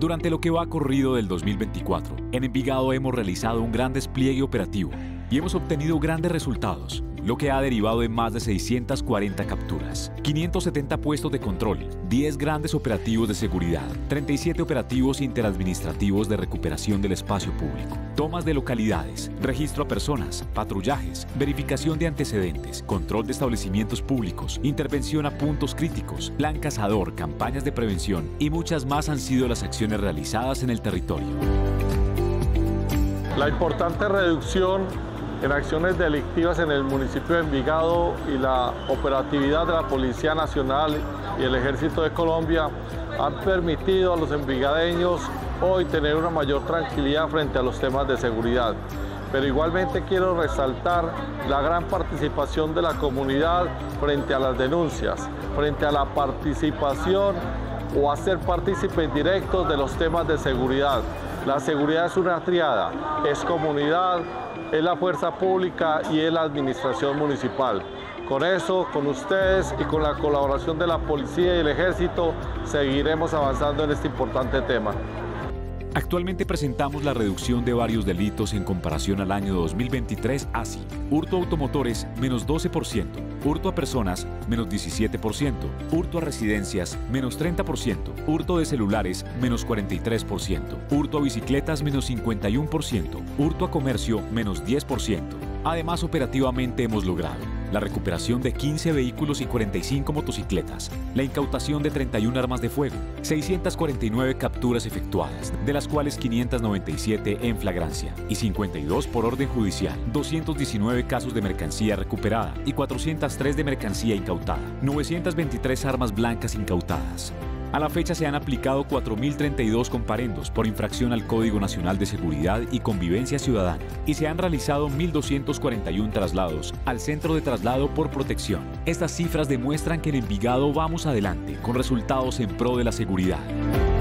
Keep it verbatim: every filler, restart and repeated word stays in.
Durante lo que va corrido del dos mil veinticuatro, en Envigado hemos realizado un gran despliegue operativo y hemos obtenido grandes resultados, lo que ha derivado en más de seiscientas cuarenta capturas, quinientos setenta puestos de control, diez grandes operativos de seguridad, treinta y siete operativos interadministrativos de recuperación del espacio público, tomas de localidades, registro a personas, patrullajes, verificación de antecedentes, control de establecimientos públicos, intervención a puntos críticos, plan cazador, campañas de prevención y muchas más han sido las acciones realizadas en el territorio. La importante reducción en acciones delictivas en el municipio de Envigado y la operatividad de la Policía Nacional y el Ejército de Colombia han permitido a los envigadeños hoy tener una mayor tranquilidad frente a los temas de seguridad. Pero igualmente quiero resaltar la gran participación de la comunidad frente a las denuncias, frente a la participación o a ser partícipes directos de los temas de seguridad. La seguridad es una triada, es comunidad, es la fuerza pública y es la administración municipal. Con eso, con ustedes y con la colaboración de la policía y el ejército, seguiremos avanzando en este importante tema. Actualmente presentamos la reducción de varios delitos en comparación al año dos mil veintitrés, así: hurto a automotores, menos doce por ciento, hurto a personas, menos diecisiete por ciento, hurto a residencias, menos treinta por ciento, hurto de celulares, menos cuarenta y tres por ciento, hurto a bicicletas, menos cincuenta y uno por ciento, hurto a comercio, menos diez por ciento. Además, operativamente hemos logrado la recuperación de quince vehículos y cuarenta y cinco motocicletas, la incautación de treinta y una armas de fuego, seiscientas cuarenta y nueve capturas efectuadas, de las cuales quinientas noventa y siete en flagrancia y cincuenta y dos por orden judicial, doscientos diecinueve casos de mercancía recuperada y cuatrocientos tres de mercancía incautada, novecientas veintitrés armas blancas incautadas. A la fecha se han aplicado cuatro mil treinta y dos comparendos por infracción al Código Nacional de Seguridad y Convivencia Ciudadana y se han realizado mil doscientos cuarenta y uno traslados al Centro de Traslado por Protección. Estas cifras demuestran que en Envigado vamos adelante con resultados en pro de la seguridad.